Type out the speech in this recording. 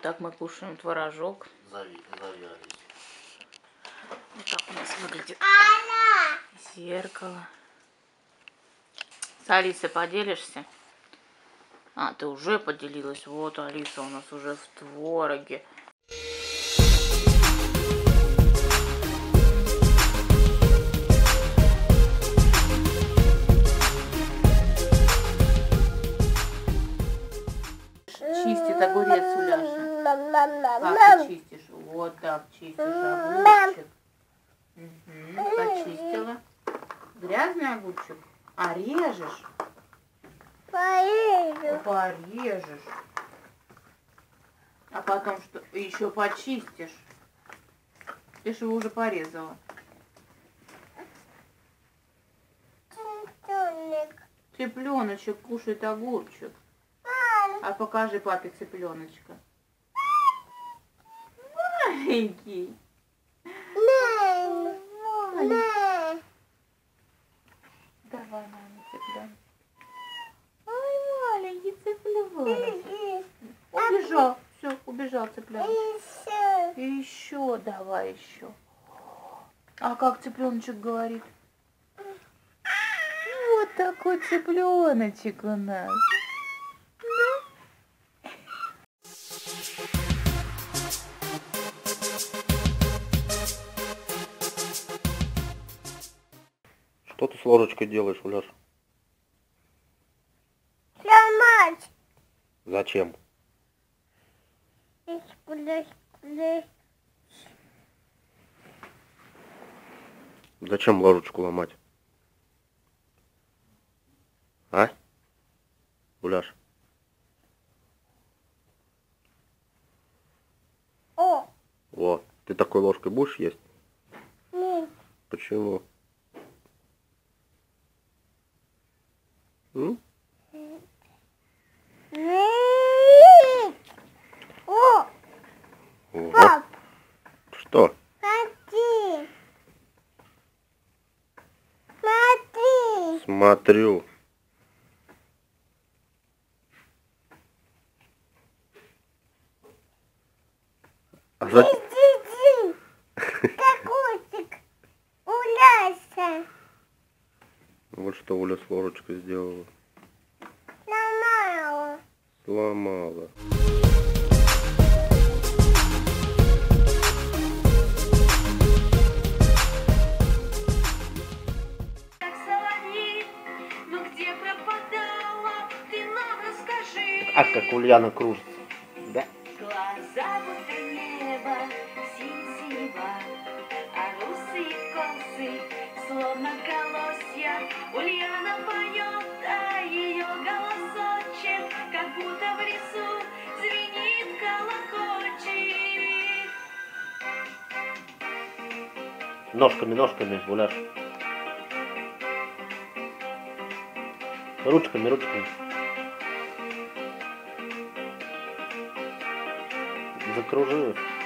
Так мы кушаем творожок. Завялись. Вот так у нас выглядит зеркало. С Алисой поделишься? А, ты уже поделилась. Вот Алиса у нас уже в твороге. Чистит огурец у Ляши. Как ты чистишь? Вот так чистишь огурчик. Угу, почистила. Грязный огурчик? А режешь? Порежешь. А потом что? Еще почистишь. Ты же его уже порезала. Цыпленочек кушает огурчик. А покажи папе цыпленочка. Маленький. Давай, маме, цыпленок. Ой, маленький цыпленок. Убежал. Все, убежал цыпленок. Еще давай еще. А как цыпленочек говорит? Вот такой цыпленочек у нас. Что ты с ложечкой делаешь, Уляш? Сломать. Зачем? Зачем ложечку ломать? А? Уляш? О, ты такой ложкой будешь есть? Нет. Почему? М? О, Ого. пап, Что? смотри. Смотри. Смотрю. А за... Иди, какусик. Уляся. Вот что Уля с ложечкой сделала. Сломала. Сломала. А как Ульяна кружится, да? Глаза будто небо, синего, а русые косы, словно колосья. Ульяна поет, а ее голосочек, как будто в лесу звенит, колокольчик. Ножками, ножками, Уляш. Ручками, ручками. Закружилась.